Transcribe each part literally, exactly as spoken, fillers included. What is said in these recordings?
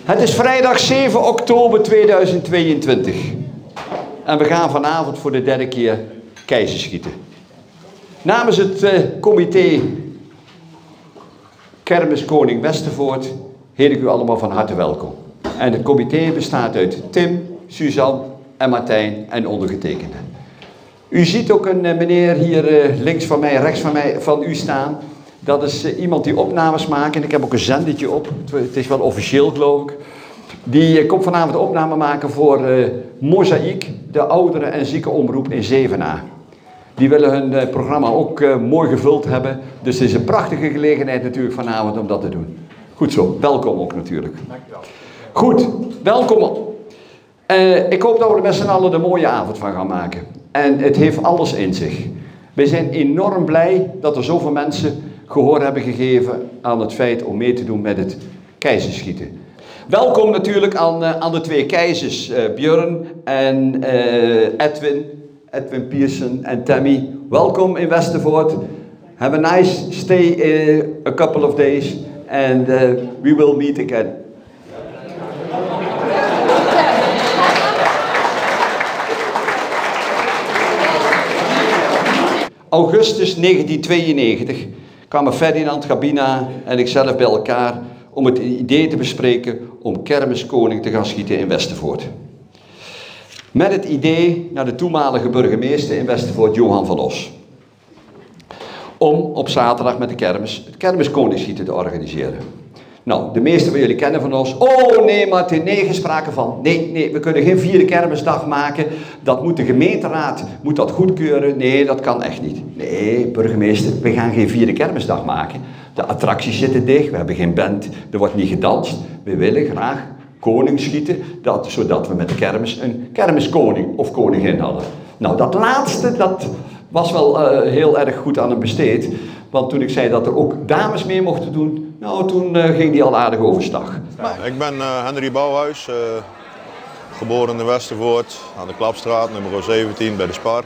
Het is vrijdag zeven oktober tweeduizend tweeëntwintig. En we gaan vanavond voor de derde keer keizerschieten. Namens het uh, comité Kermis Koning Westervoort heet ik u allemaal van harte welkom. En het comité bestaat uit Tim, Suzanne en Martijn en ondergetekende. U ziet ook een uh, meneer hier uh, links van mij, rechts van mij, van u staan. Dat is uh, iemand die opnames maakt. En ik heb ook een zendertje op. Het is wel officieel, geloof ik. Die uh, komt vanavond de opname maken voor uh, Mozaïek, de ouderen en ziekenomroep in Zevenaar. Die willen hun uh, programma ook uh, mooi gevuld hebben. Dus het is een prachtige gelegenheid natuurlijk vanavond om dat te doen. Goed zo, welkom ook natuurlijk. Dankjewel. Goed, welkom. Uh, ik hoop dat we er met z'n allen een mooie avond van gaan maken. En het heeft alles in zich. We zijn enorm blij dat er zoveel mensen gehoor hebben gegeven aan het feit om mee te doen met het keizerschieten. Welkom natuurlijk aan, uh, aan de twee keizers, uh, Björn en uh, Edwin, Edwin Pierson en Tammy. Welkom in Westervoort. Have a nice stay uh, a couple of days and uh, we will meet again. Augustus negentien tweeënnegentig kwamen Ferdinand, Gabina en ikzelf bij elkaar om het idee te bespreken om kermiskoning te gaan schieten in Westervoort. Met het idee naar de toenmalige burgemeester in Westervoort, Johan van Os. Om op zaterdag met de kermis het kermiskoningsschieten te organiseren. Nou, de meesten van jullie kennen van ons. Oh nee Martin, nee, geen sprake van. Nee, nee, we kunnen geen vierde kermisdag maken. Dat moet de gemeenteraad, moet dat goedkeuren. Nee, dat kan echt niet. Nee, burgemeester, we gaan geen vierde kermisdag maken. De attracties zitten dicht, we hebben geen band, er wordt niet gedanst. We willen graag koning schieten, dat, zodat we met de kermis een kermiskoning of koningin hadden. Nou, dat laatste, dat was wel uh, heel erg goed aan hem besteed. Want toen ik zei dat er ook dames mee mochten doen, nou toen uh, ging die al aardig overstag. Ja, ik ben uh, Henry Bouwhuis, uh, geboren in Westervoort aan de Klapstraat, nummer zeventien bij de Spar.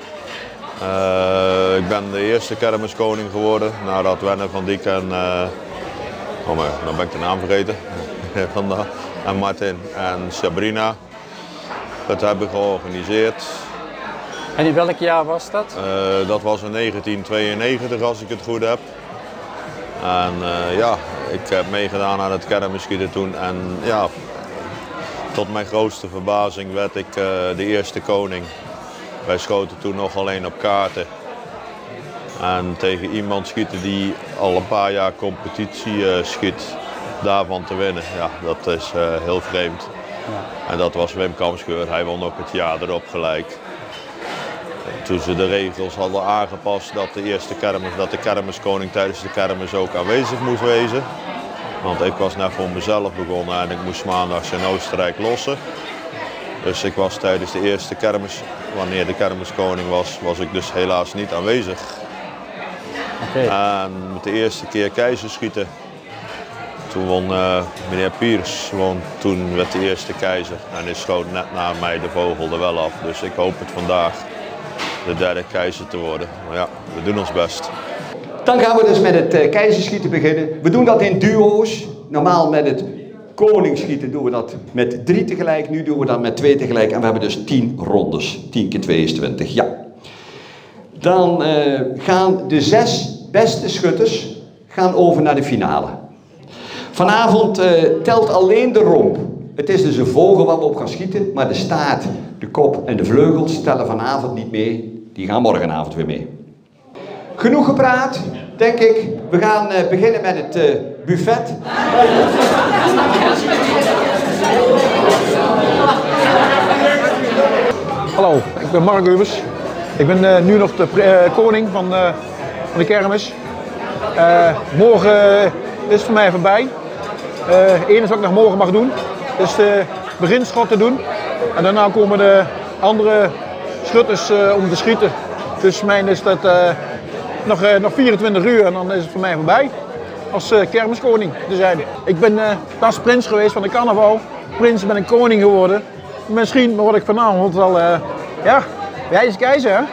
Uh, ik ben de eerste kermiskoning geworden nadat Wenne van Diek en, uh, oh maar, nou ben ik de naam vergeten, en Martin en Sabrina het hebben georganiseerd. En in welk jaar was dat? Uh, dat was in negentien tweeënnegentig als ik het goed heb. En uh, ja, ik heb meegedaan aan het kermisschieten toen en ja, tot mijn grootste verbazing werd ik uh, de eerste koning. Wij schoten toen nog alleen op kaarten. En tegen iemand schieten die al een paar jaar competitie uh, schiet, daarvan te winnen, ja, dat is uh, heel vreemd. Ja. En dat was Wim Kamscheur, hij won ook het jaar erop gelijk. Toen ze de regels hadden aangepast dat de eerste kermis, dat de kermiskoning tijdens de kermis ook aanwezig moest wezen. Want ik was net voor mezelf begonnen en ik moest maandags in Oostenrijk lossen. Dus ik was tijdens de eerste kermis, wanneer de kermiskoning was, was ik dus helaas niet aanwezig. Okay. En met de eerste keer keizerschieten, toen won uh, meneer Piers, won, toen werd de eerste keizer en is schoot net na mij de vogel er wel af. Dus ik hoop het vandaag de derde keizer te worden. Maar ja, we doen ons best. Dan gaan we dus met het uh, keizerschieten beginnen. We doen dat in duo's. Normaal met het koningsschieten doen we dat met drie tegelijk. Nu doen we dat met twee tegelijk. En we hebben dus tien rondes. tien keer twee is twintig, ja. Dan uh, gaan de zes beste schutters gaan over naar de finale. Vanavond uh, telt alleen de romp. Het is dus een vogel waar we op gaan schieten, maar de staart, de kop en de vleugels tellen vanavond niet mee. Die gaan morgenavond weer mee. Genoeg gepraat, denk ik. We gaan uh, beginnen met het uh, buffet. Hallo, ik ben Mark Ubers. Ik ben uh, nu nog de uh, koning van, uh, van de kermis. Uh, morgen uh, is het voor mij voorbij. Het uh, enige wat ik nog morgen mag doen, is de beginschot te doen. En daarna komen de andere schutters uh, om te schieten. Dus mijn is dat uh, nog, uh, nog vierentwintig uur en dan is het voor mij voorbij. Als uh, kermiskoning te zijn. Ik ben uh, pas prins geweest van de carnaval. Prins ben ik koning geworden. Misschien word ik vanavond al, uh, ja, hij is keizer hè.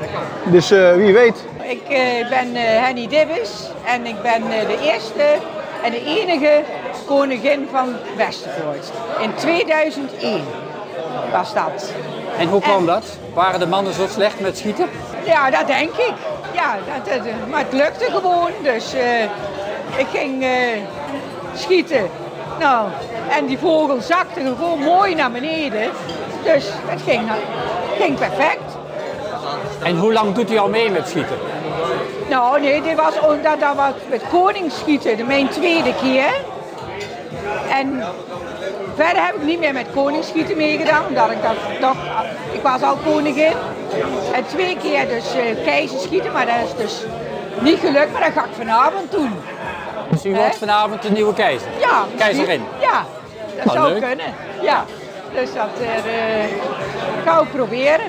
Dus uh, wie weet. Ik uh, ben uh, Henny Dibbes en ik ben uh, de eerste en de enige koningin van Westervoort. In tweeduizend één was dat. En hoe kwam dat? Waren de mannen zo slecht met schieten? Ja, dat denk ik. Ja, dat, dat, maar het lukte gewoon. Dus uh, ik ging uh, schieten. Nou, en die vogel zakte gewoon mooi naar beneden. Dus het ging, ging perfect. En hoe lang doet u al mee met schieten? Nou, nee, dit was, dat, dat was met koningsschieten, mijn tweede keer. En verder heb ik niet meer met koningsschieten meegedaan, omdat ik dat toch, ik was al koningin. En twee keer dus uh, keizerschieten, maar dat is dus niet gelukt, maar dat ga ik vanavond doen. Dus u wordt vanavond de nieuwe keizer? Ja. Keizerin? Ja, dat oh, zou leuk. kunnen. Ja, dus dat uh, ga ik proberen.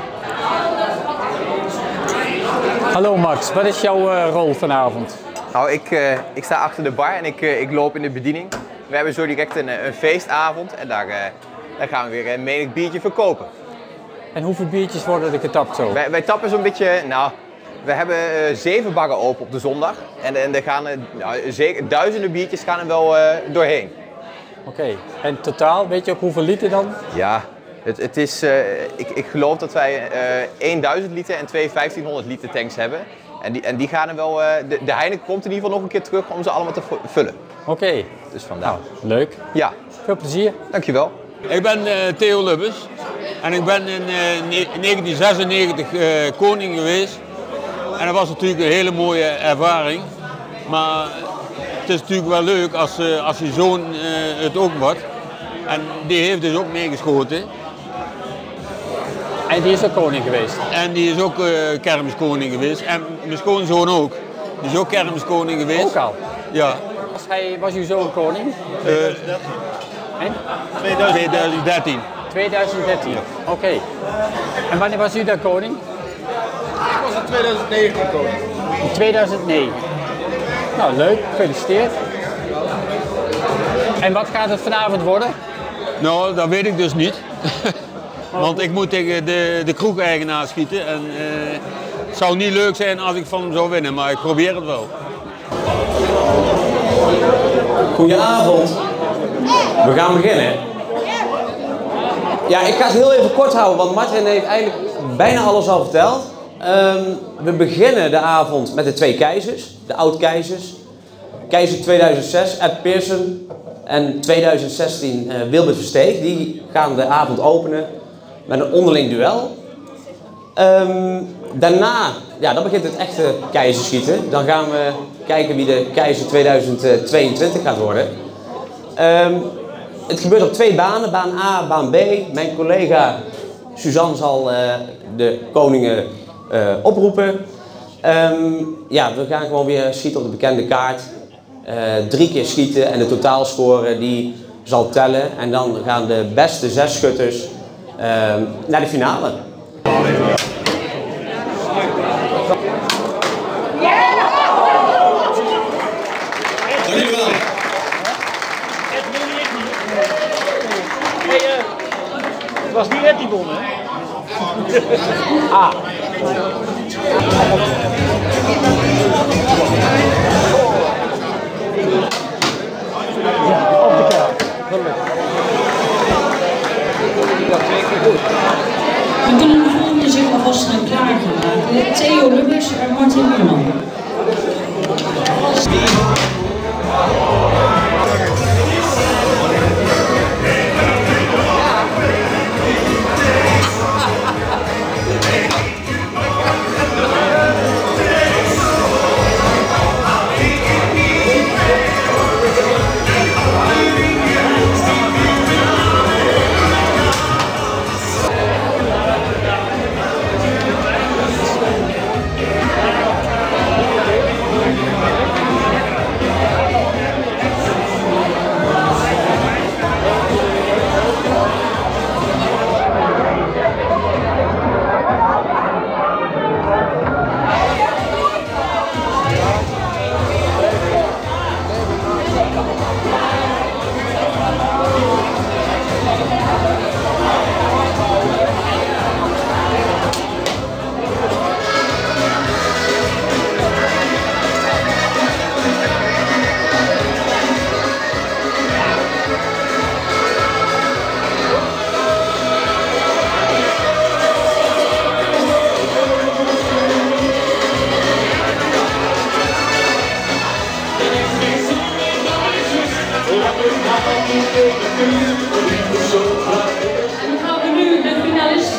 Hallo Max, wat is jouw uh, rol vanavond? Nou, ik, uh, ik sta achter de bar en ik, uh, ik loop in de bediening. We hebben zo direct een, een feestavond en daar, uh, daar gaan we weer een menig biertje verkopen. En hoeveel biertjes worden er getapt zo? Wij, wij tappen zo'n beetje, nou, we hebben uh, zeven barren open op de zondag. En, en er gaan uh, nou, zeker, duizenden biertjes gaan er wel uh, doorheen. Oké, okay. En totaal, weet je ook hoeveel liter dan? Ja, het, het is, uh, ik, ik geloof dat wij uh, duizend liter en twee vijftienhonderd liter tanks hebben. En die, en die gaan er wel, uh, de, de Heineken komt in ieder geval nog een keer terug om ze allemaal te vullen. Oké. Okay. Dus vandaar. Nou, leuk. Ja. Veel plezier. Dankjewel. Ik ben uh, Theo Lubbers en ik ben in uh, negentien zesennegentig uh, koning geweest. En dat was natuurlijk een hele mooie ervaring. Maar het is natuurlijk wel leuk als, uh, als je zoon uh, het ook wordt. En die heeft dus ook meegeschoten. En die is ook koning geweest? En die is ook uh, kermiskoning geweest. En mijn schoonzoon ook. Die is ook kermiskoning geweest. Ook al? Ja. Was, hij, was uw zoon koning? Uh, en? tweeduizend dertien. tweeduizend dertien, ja. Oké. Okay. En wanneer was u daar koning? Ik was in tweeduizend negen koning. In tweeduizend negen. Nou, leuk. Gefeliciteerd. En wat gaat het vanavond worden? Nou, dat weet ik dus niet. Want ik moet tegen de, de kroegeigenaar schieten. En uh, het zou niet leuk zijn als ik van hem zou winnen, maar ik probeer het wel. Goedenavond. We gaan beginnen. Ja, ik ga het heel even kort houden, want Martin heeft eigenlijk bijna alles al verteld. Um, we beginnen de avond met de twee keizers, de oud-keizers. Keizer tweeduizend zes, Ed Pearson, en tweeduizend zestien uh, Wilbert Versteeg. Die gaan de avond openen met een onderling duel. Um, daarna, ja, dan begint het echte keizerschieten. Dan gaan we kijken wie de keizer tweeduizend tweeëntwintig gaat worden. Um, het gebeurt op twee banen, baan A, baan B. Mijn collega Suzanne zal uh, de koningen uh, oproepen. Um, ja, we gaan gewoon weer schieten op de bekende kaart. Uh, drie keer schieten en de totaalscore die zal tellen. En dan gaan de beste zes schutters uh, naar de finale. Het was niet Ed die won, hè? Ah. Op de kaart. We kunnen de volgende zich alvast gaan klaar gaan maken. Theo Lubbers en Martin Muurman.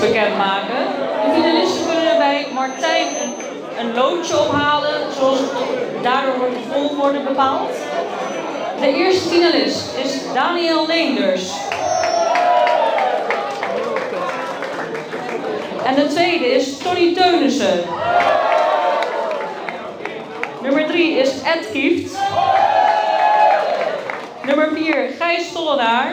bekendmaken. De finalisten kunnen bij Martijn een, een loodje ophalen, zoals daardoor wordt de volgorde bepaald. De eerste finalist is Daniel Leenders. En de tweede is Tony Teunissen. Nummer drie is Ed Kieft. Nummer vier Gijs Tollenaar.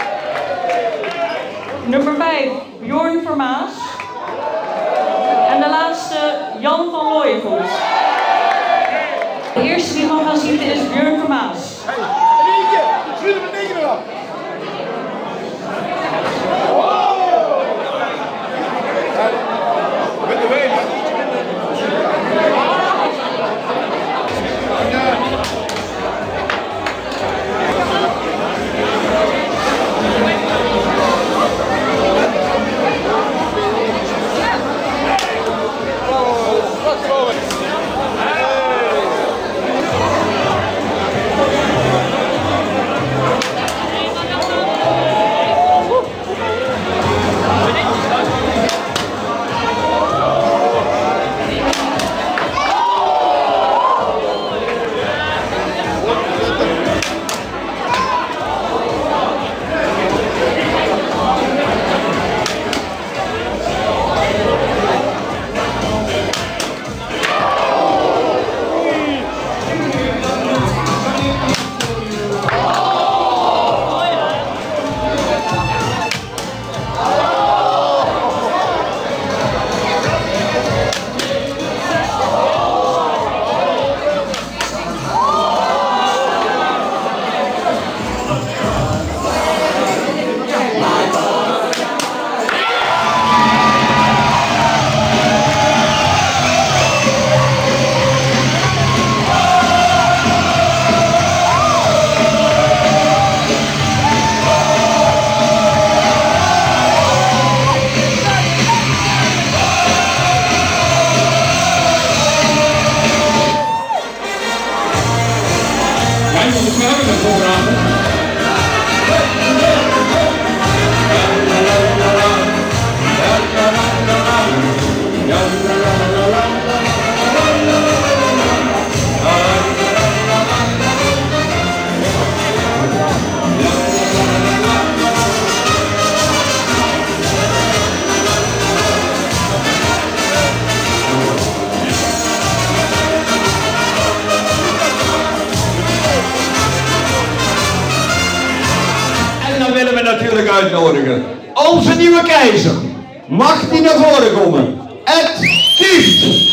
Nummer vijf Bjorn Vermaas. En de laatste Jan van Looijenvoet. De eerste die we gaan zitten is Bjorn Vermaas. Natuurlijk uitnodigen. Onze nieuwe keizer. Mag die naar voren komen? Ed Kieft.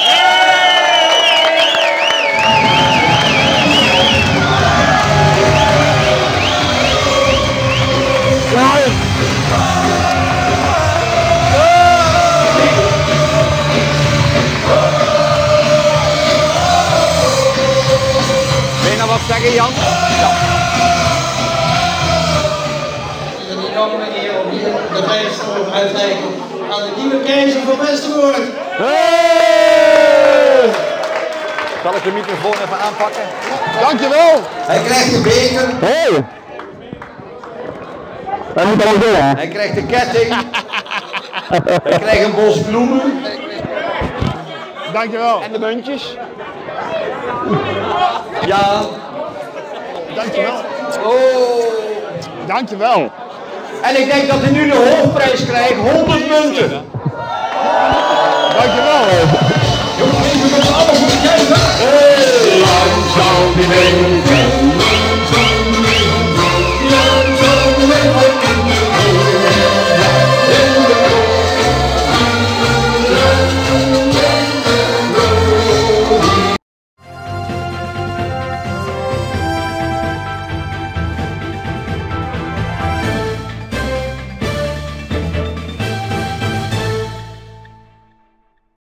Wil je nou wat zeggen, Jan? Ja. Om hier de prijs te mogen uitreiken aan de nieuwe keizer van Westervoort. Hey! Zal ik de microfoon even aanpakken? Dankjewel! Hij krijgt de beker. Hey! Wat moet hij doen? Hij krijgt de ketting. Hij krijgt een bos bloemen. Dankjewel. En de muntjes. Ja. Dankjewel. Oh. Dankjewel. En ik denk dat hij nu de hoofdprijs krijgt, honderd munten.